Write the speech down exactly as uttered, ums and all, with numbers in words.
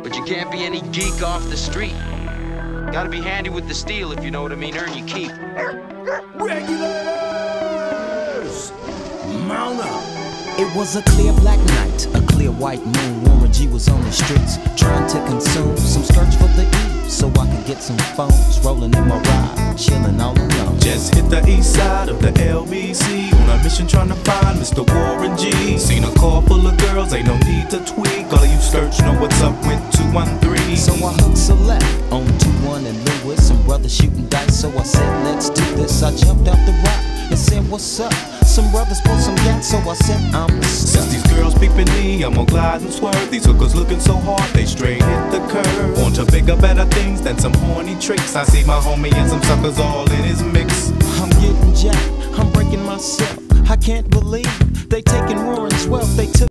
But you can't be any geek off the street. Gotta be handy with the steel, if you know what I mean. Earn your keep. Regulators! Mount up! It was a clear black night, a clear white moon. Warren G was on the streets, trying to consume some skirts for the eve, so I could get some phones. Rolling in my ride, chilling all alone. Just hit the east side of the L B C on a mission trying to find Mister Warren G. Seen a car full of girls, ain't no need to tweak. All of you skirts know what's up with two one three. So I hooked select on two one and Lewis. Some brothers shooting dice, so I said, let's do this. I jumped out the rock and said, what's up? Some brothers pulled some gas, so I said, I'm Since these girls peeping me, I'm gonna glide and swerve. These hookers looking so hard, they straight hit the curve. On to bigger, better things than some horny tricks. I see my homie and some suckers all in his mix. I'm getting jacked, I'm breaking myself. I can't believe they taking Warren's wealth. They took